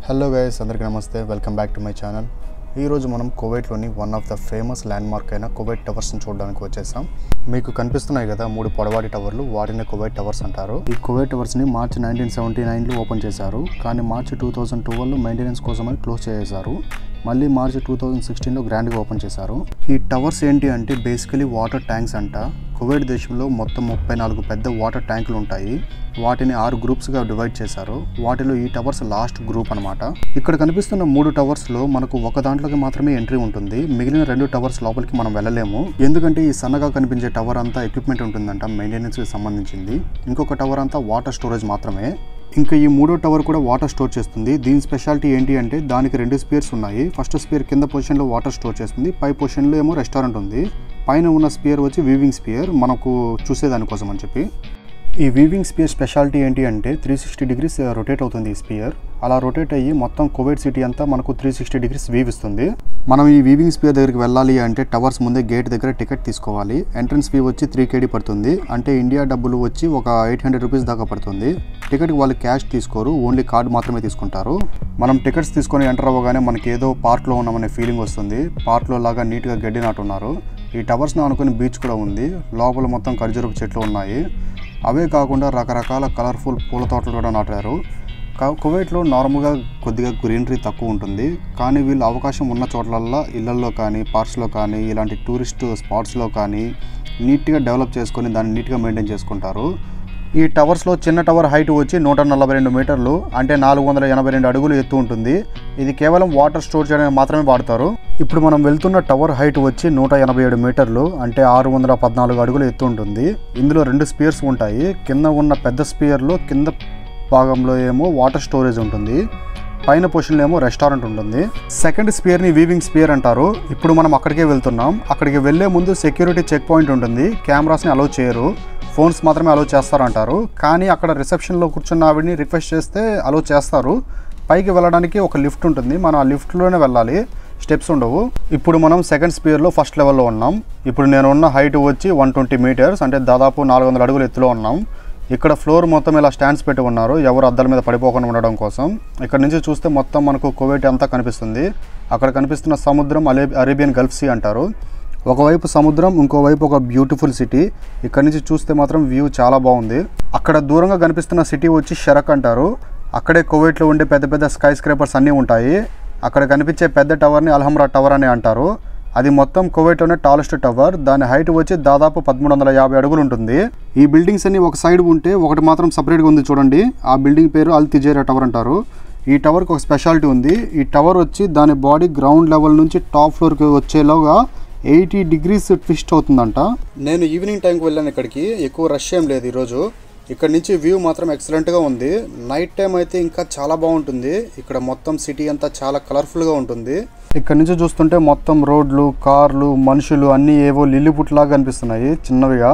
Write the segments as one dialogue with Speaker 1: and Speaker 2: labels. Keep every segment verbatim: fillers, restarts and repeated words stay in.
Speaker 1: Hello guys, అందరికీ నమస్తే. Welcome back to my channel. ఈరోజు మనం కువైట్లోని one of the famous landmark అయిన కువైట్ టవర్స్ని చూడడానికి వచ్చేసాం. మీకు కనిపిస్తున్నాయి కదా మూడు పొడవాటి టవర్లు, వాటిని కువైట్ టవర్స్ అంటారు. ఈ కువైట్ టవర్స్ని మార్చి నైన్టీన్ సెవెంటీ నైన్లో ఓపెన్ చేశారు, కానీ మార్చి టూ థౌజండ్ ట్వెల్వ్లో మెయింటెనెన్స్ కోసమని క్లోజ్ చేశారు. మళ్ళీ మార్చి టూ థౌజండ్ సిక్స్టీన్లో గ్రాండ్గా ఓపెన్ చేశారు. ఈ టవర్స్ ఏంటి అంటే బేసికలీ వాటర్ ట్యాంక్స్ అంట. కువైట్ దేశంలో మొత్తం ముప్పై నాలుగు పెద్ద వాటర్ ట్యాంకులు ఉంటాయి. వాటిని ఆరు గ్రూప్స్గా డివైడ్ చేశారు. వాటిలో ఈ టవర్స్ లాస్ట్ గ్రూప్ అనమాట. ఇక్కడ కనిపిస్తున్న మూడు టవర్స్లో మనకు ఒక దాంట్లోకి మాత్రమే ఎంట్రీ ఉంటుంది. మిగిలిన రెండు టవర్స్ లోపలికి మనం వెళ్ళలేము, ఎందుకంటే ఈ సన్నగా కనిపించే టవర్ అంతా ఎక్విప్మెంట్ ఉంటుందంట, మెయింటెనెన్స్కి సంబంధించింది. ఇంకొక టవర్ అంతా వాటర్ స్టోరేజ్ మాత్రమే. ఇంకా ఈ మూడో టవర్ కూడా వాటర్ స్టోర్ చేస్తుంది. దీని స్పెషాలిటీ ఏంటి అంటే దానికి రెండు స్పియర్స్ ఉన్నాయి. ఫస్ట్ స్పియర్ కింద పొజిషన్లో వాటర్ స్టోర్ చేస్తుంది, పై పొజిషన్లో ఏమో రెస్టారెంట్ ఉంది. పైన ఉన్న స్పియర్ వచ్చి వీవింగ్ స్పియర్, మనకు చూసేదానికోసం అని చెప్పి. ఈ వీవింగ్ స్పియర్ స్పెషాలిటీ ఏంటి అంటే త్రీ సిక్స్టీ డిగ్రీస్ రొటేట్ అవుతుంది ఈ స్పియర్. అలా రొటేట్ అయ్యి మొత్తం కువైట్ సిటీ అంతా మనకు త్రీ సిక్స్టీ డిగ్రీస్ వీవ్ ఇస్తుంది. మనం ఈ వీవింగ్ స్పియర్ దగ్గరికి వెళ్ళాలి అంటే టవర్స్ ముందే గేట్ దగ్గర టికెట్ తీసుకోవాలి. ఎంట్రన్స్ ఫీ వచ్చి త్రీ కేడీ పడుతుంది, అంటే ఇండియా డబ్బులు వచ్చి ఒక ఎయిట్ హండ్రెడ్ రూపీస్ దాకా పడుతుంది. టికెట్కి వాళ్ళు క్యాష్ తీసుకోరు, ఓన్లీ కార్డు మాత్రమే తీసుకుంటారు. మనం టికెట్స్ తీసుకొని ఎంటర్ అవ్వగానే మనకి ఏదో పార్క్లో ఉన్నామనే ఫీలింగ్ వస్తుంది. పార్క్లో లాగా నీట్గా గడ్డి నాటున్నారు. ఈ టవర్స్ని అనుకుని బీచ్ కూడా ఉంది. లోపల మొత్తం ఖర్జూరపు చెట్లు ఉన్నాయి. అవే కాకుండా రకరకాల కలర్ఫుల్ పూల తోటలు కూడా నాటారు. కువైట్లో నార్మల్గా కొద్దిగా గ్రీనరీ తక్కువ ఉంటుంది, కానీ వీళ్ళు అవకాశం ఉన్న చోట్లల్లో ఇళ్లల్లో కానీ పార్క్స్లో కానీ ఇలాంటి టూరిస్ట్ స్పాట్స్లో కానీ నీట్గా డెవలప్ చేసుకొని దాన్ని నీట్గా మెయింటైన్ చేసుకుంటారు. ఈ టవర్స్లో చిన్న టవర్ హైట్ వచ్చి నూట నలభై రెండు మీటర్లు, అంటే నాలుగు వందల ఎనభై రెండు అడుగులు ఎత్తు ఉంటుంది. ఇది కేవలం వాటర్ స్టోర్ చేయడానికి మాత్రమే వాడతారు. ఇప్పుడు మనం వెళ్తున్న టవర్ హైట్ వచ్చి నూట ఎనభై ఏడు మీటర్లు, అంటే ఆరు వందల పద్నాలుగు అడుగులు ఎత్తు ఉంటుంది. ఇందులో రెండు స్పియర్స్ ఉంటాయి. కింద ఉన్న పెద్ద స్పియర్లో కింద భాగంలో ఏమో వాటర్ స్టోరేజ్ ఉంటుంది, పైన పొజిషన్లో ఏమో రెస్టారెంట్ ఉంటుంది. సెకండ్ స్పియర్ని వీవింగ్ స్పియర్ అంటారు. ఇప్పుడు మనం అక్కడికే వెళ్తున్నాం. అక్కడికి వెళ్ళే ముందు సెక్యూరిటీ చెక్ పాయింట్ ఉంటుంది. కెమెరాస్ని అలౌ చేయరు, ఫోన్స్ మాత్రమే అలౌ చేస్తారంటారు. కానీ అక్కడ రిసెప్షన్లో కూర్చున్న ఆవిడని రిక్వెస్ట్ చేస్తే అలౌ చేస్తారు. పైకి వెళ్ళడానికి ఒక లిఫ్ట్ ఉంటుంది, మనం ఆ లిఫ్ట్లోనే వెళ్ళాలి, స్టెప్స్ ఉండవు. ఇప్పుడు మనం సెకండ్ స్పియర్లో ఫస్ట్ లెవెల్లో ఉన్నాం. ఇప్పుడు నేను ఉన్న హైట్ వచ్చి వన్ ట్వంటీ మీటర్స్, అంటే దాదాపు నాలుగు వందల అడుగులు ఎత్తులో ఉన్నాం. ఇక్కడ ఫ్లోర్ మొత్తం ఇలా స్టాండ్స్ పెట్టి ఉన్నారు, ఎవరు అద్దాల మీద పడిపోకుండా ఉండడం కోసం. ఇక్కడ నుంచి చూస్తే మొత్తం మనకు కువైట్ అంతా కనిపిస్తుంది. అక్కడ కనిపిస్తున్న సముద్రం అరే అరేబియన్ గల్ఫ్ సీ అంటారు. ఒకవైపు సముద్రం, ఇంకోవైపు ఒక బ్యూటిఫుల్ సిటీ. ఇక్కడ నుంచి చూస్తే మాత్రం వ్యూ చాలా బాగుంది. అక్కడ దూరంగా కనిపిస్తున్న సిటీ వచ్చి షరక్ అంటారు. అక్కడే కువైట్లో ఉండే పెద్ద పెద్ద స్కై స్క్రేపర్స్ అన్నీ ఉంటాయి. అక్కడ కనిపించే పెద్ద టవర్ని అల్హమ్రా టవర్ అని అంటారు. అది మొత్తం కువైట్లోనే టాలెస్ట్ టవర్. దాని హైట్ వచ్చి దాదాపు పదమూడు వందల యాభై అడుగులు ఉంటుంది. ఈ బిల్డింగ్స్ అన్ని ఒక సైడ్ ఉంటే ఒకటి మాత్రం సపరేట్గా ఉంది చూడండి. ఆ బిల్డింగ్ పేరు అల్ తిజేరా టవర్ అంటారు. ఈ టవర్కి ఒక స్పెషాలిటీ ఉంది. ఈ టవర్ వచ్చి దాని బాడీ గ్రౌండ్ లెవెల్ నుంచి టాప్ ఫ్లోర్కి వచ్చేలాగా ఎయిటీ డిగ్రీస్ ట్విస్ట్ అవుతుందంట. నేను ఈవినింగ్ టైంకి వెళ్ళాను ఇక్కడికి. ఎక్కువ రష్ ఏం లేదు ఈరోజు. ఇక్కడ నుంచి వ్యూ మాత్రం ఎక్సలెంట్గా ఉంది. నైట్ టైం అయితే ఇంకా చాలా బాగుంటుంది. ఇక్కడ మొత్తం సిటీ అంతా చాలా కలర్ఫుల్గా ఉంటుంది. ఇక్కడ నుంచి చూస్తుంటే మొత్తం రోడ్లు, కార్లు, మనుషులు అన్నీ ఏవో లిల్లిపుట్లాగా కనిపిస్తున్నాయి చిన్నవిగా.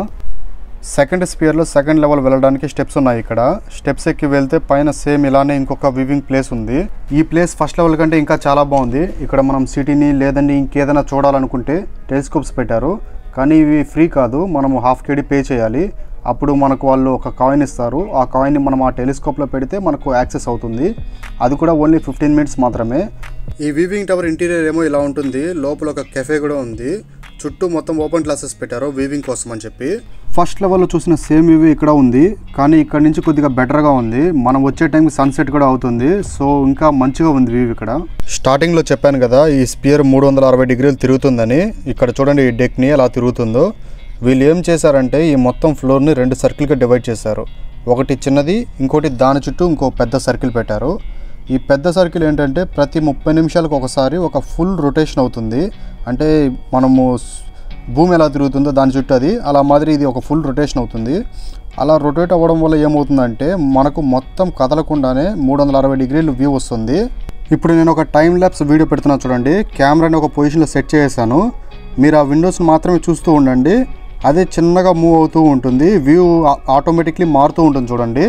Speaker 1: సెకండ్ స్పియర్లో సెకండ్ లెవెల్ వెళ్ళడానికి స్టెప్స్ ఉన్నాయి. ఇక్కడ స్టెప్స్ ఎక్కి వెళ్తే పైన సేమ్ ఇలానే ఇంకొక వివింగ్ ప్లేస్ ఉంది. ఈ ప్లేస్ ఫస్ట్ లెవెల్ కంటే ఇంకా చాలా బాగుంది. ఇక్కడ మనం సిటీని లేదంటే ఇంకేదైనా చూడాలనుకుంటే టెలిస్కోప్స్ పెట్టారు, కానీ ఇవి ఫ్రీ కాదు, మనము హాఫ్ కేడీ పే చేయాలి. అప్పుడు మనకు వాళ్ళు ఒక కాయిన్ ఇస్తారు. ఆ కాయిన్ని మనం ఆ టెలిస్కోప్లో పెడితే మనకు యాక్సెస్ అవుతుంది. అది కూడా ఓన్లీ ఫిఫ్టీన్ మినిట్స్ మాత్రమే. ఈ వీవింగ్ టవర్ ఇంటీరియర్ ఏమో ఇలా ఉంటుంది. లోపల ఒక కెఫే కూడా ఉంది. చుట్టూ మొత్తం ఓపెన్ గ్లాసెస్ పెట్టారు వీవింగ్ కోసం అని చెప్పి. ఫస్ట్ లెవెల్లో చూసిన సేమ్ వ్యూ ఇక్కడ ఉంది, కానీ ఇక్కడ నుంచి కొద్దిగా బెటర్గా ఉంది. మనం వచ్చే టైంకి సన్సెట్ కూడా అవుతుంది, సో ఇంకా మంచిగా ఉంది వ్యూ ఇక్కడ. స్టార్టింగ్లో చెప్పాను కదా ఈ స్పియర్ మూడు వందల అరవై డిగ్రీలు తిరుగుతుందని. ఇక్కడ చూడండి ఈ డెక్ని ఎలా తిరుగుతుందో. వీళ్ళు ఏం చేశారంటే ఈ మొత్తం ఫ్లోర్ని రెండు సర్కిల్గా డివైడ్ చేశారు. ఒకటి చిన్నది, ఇంకోటి దాని చుట్టూ ఇంకో పెద్ద సర్కిల్ పెట్టారు. ఈ పెద్ద సర్కిల్ ఏంటంటే ప్రతి ముప్పై నిమిషాలకు ఒకసారి ఒక ఫుల్ రొటేషన్ అవుతుంది. అంటే మనము భూమి ఎలా తిరుగుతుందో దాని చుట్టూ అది అలా మాదిరి ఇది ఒక ఫుల్ రొటేషన్ అవుతుంది. అలా రొటేట్ అవ్వడం వల్ల ఏమవుతుందంటే మనకు మొత్తం కదలకుండానే మూడు వందల అరవై డిగ్రీలు వ్యూ వస్తుంది. ఇప్పుడు నేను ఒక టైం ల్యాప్స్ వీడియో పెడుతున్నాను చూడండి. కెమెరాని ఒక పొజిషన్లో సెట్ చేశాను. మీరు ఆ విండోస్ని మాత్రమే చూస్తూ ఉండండి. అదే చిన్నగా మూవ్ అవుతూ ఉంటుంది, వ్యూ ఆటోమేటిక్లీ మారుతూ ఉంటుంది చూడండి.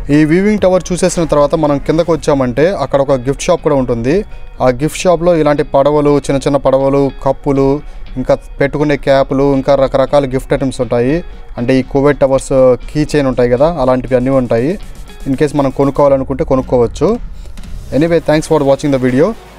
Speaker 1: ఈ వీవింగ్ టవర్ చూసేసిన తర్వాత మనం కిందకు వచ్చామంటే అక్కడ ఒక గిఫ్ట్ షాప్ కూడా ఉంటుంది. ఆ గిఫ్ట్ షాప్లో ఇలాంటి పడవలు, చిన్న చిన్న పడవలు, కప్పులు, ఇంకా పెట్టుకునే క్యాపులు, ఇంకా రకరకాల గిఫ్ట్ ఐటమ్స్ ఉంటాయి. అంటే ఈ కువైట్ టవర్స్ కీ చైన్ ఉంటాయి కదా, అలాంటివి అన్నీ ఉంటాయి. ఇన్ కేస్ మనం కొనుక్కోవాలనుకుంటే కొనుక్కోవచ్చు. Anyway, thanks for watching the video.